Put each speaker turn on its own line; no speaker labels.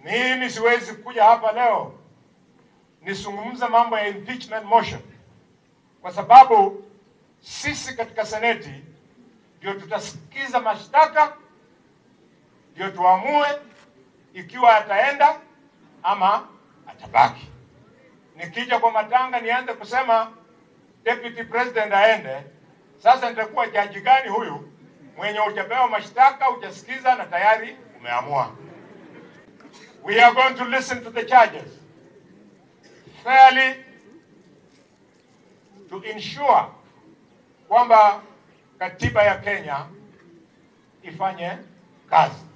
Mimi siwezi kuja hapa leo nisungumza mambo ya impeachment motion, kwa sababu sisi katika seneti ndio tutasikiza mashtaka, ndio tuamue ikiwa ataenda ama atabaki. Nikija kwa matanga nianze kusema deputy president aende, sasa nitakuwa jaji gani huyu mwenye hujapewa mashtaka, hujasikiza na tayari umeamua? We are going to listen to the charges fairly to ensure kwamba katiba ya Kenya ifanye kazi.